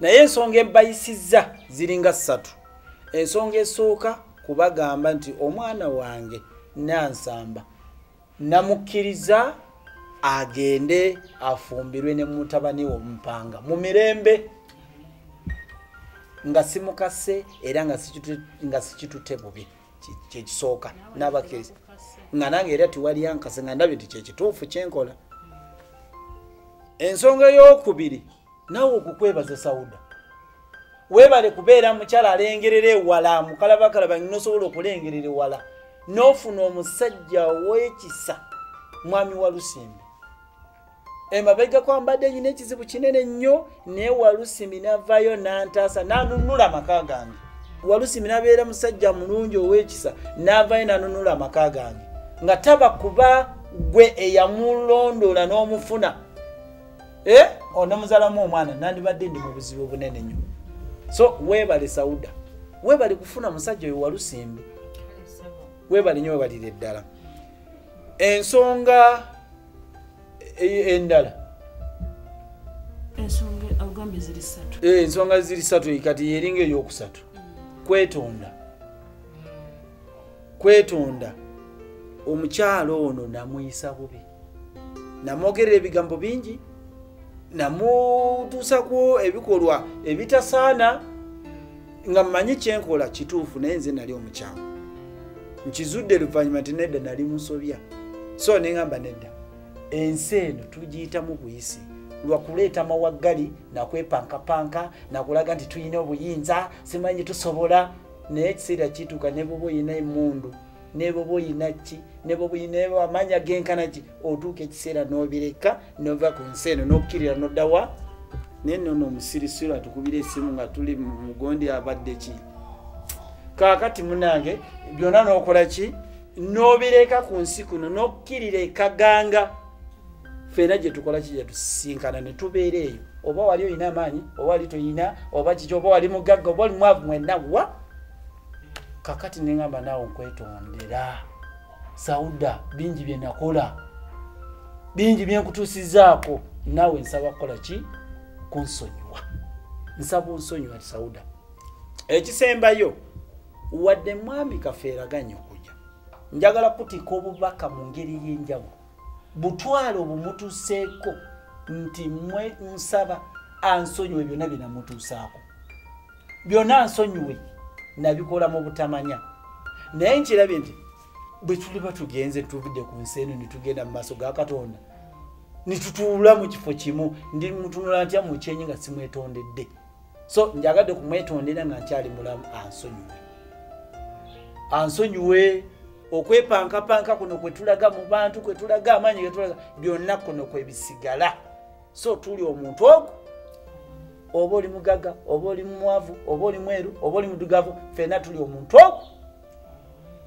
naye ensonga embayisizza ziringa 3. Ensonga esooka kubagamba nti omwana wange Nansamba namukkiriza agende afumbirwe ne mutabani wo Mpanga mu mirembe nga simukase era nga sikitute bubi kyekisooka n'abakkiriza nga nange era tiwali yankase nga ndabye nti kyekituufu kyenkola. Ensonga ey'okubiri nawe okukwebaza Sauda weebale kubeera mukyala alengerera ewala mukalabakalaba ng'osobola okulengerera ewala n'ofuna omusajja w'ekisa mwami wa Lusimbi emabega kwambadde nyina ekizibu kinene nnyo naye Walusimbi n'avaayo n'antaasa n'anunula amaka gange. Walusimbi n'abeera musajja mulungi ow'ekisa n'avaayo n'anunula amaka gange nga taba kuba gwe eyamulondoola n'omufuna onamuzalamu omwana nandibadde ndi mu buzibu bunene nnyo. So weebale Sauda weebale kufuna musajja oyo Walusimbi weebale nnyo weebalire ddala. Ensonga endala ensonga ziri 3 kati yeringa ey'okusatu kwetonda omukyalo ono namuyisa bubi namwogerera ebigambo bingi namutuusako ebikolwa ebitasaana nga mmanyi kyenkola kituufu naye nze nali omukyamu nkizudde luvannyuma nti nedda nali musobya. So neŋŋamba nedda ensi eno tugiyitamu buyisi lwakuleeta mawaggali nakwepankapanka nakulaga nti tulina obuyinza simanyi tusobola naye ekiseera kituuka ne bwoba oyina emmundu ne bwoba oyina ki ne bwoba oyina amaanyi agenkana ki otuuka ekiseera n'obireka nova ku nsi eno n'okkirira n'oddawa naye nno omusirisiru atukubira essimu nga tuli mugondi abadde ki kaakati munange byonna n'okola ki n'obireka ku nsi kuno n'okkirira ekaganga fena gye tukola kijja tusisinkana ne tubeera eyo oba wali oyina amaanyi oba wali toyina oba kiki oba wali mugagga oba oli mwavu mwenna wa kakati neŋŋamba naawe nkwetondera Sauda bingi bye nakola bingi bye nkutuusizaako naawe nsaba kukola ki kunsonyiwa nsaba onsonyiwa Sauda. Ekisembayo wadde mwami kafeeraganye okujja njagala kutika obubaka mu ngeri y'enjawulo butwalo bumutuuseeko nti mwe nsaba ansonyiwe byonna bye namutuusaako byonna ansonyiwe nabikola mu butamanya naye nkirabye nti bwe tuli batugenze tuvudde ku nsi eno ne tugenda mu maaso ga Katonda ne tutuula mu kifo kimu ndi mutunula ntya mu kyenyi nga simwetondedde. So njagadde kumwetondera nga nkyali mulamu ansonyiwe okwepankapanka kuno kwe tulaga mu bantu kwe tulaga amaanyi ge tulaga byonna kuno kwe bisigala. So tuli omuntu ogwo oba oli mugagga oba oli mwavu oba oli mweru oba oli mudugavu fena tuli omuntu ogwo